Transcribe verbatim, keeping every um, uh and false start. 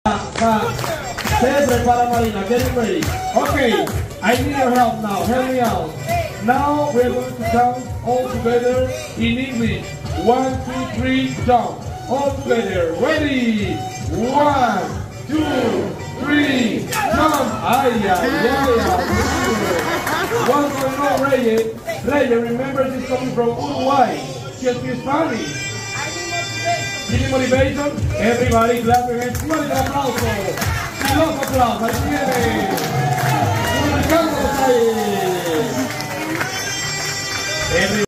Se prepara Marina, get ready. Okay, I need your help now. Help me out. Now we're going to count all together in English. One, two, three, jump. All together. Ready? One, two, three, jump. Ay, ay, ay, ay. What's going on, Reyes? Reyes, remember this coming from Uruguay. She speaks Spanish. Need motivation? Everybody clap your hands. Fuerte el aplauso. Y los aplausos. Ahí viene. Un Ricardo ahí.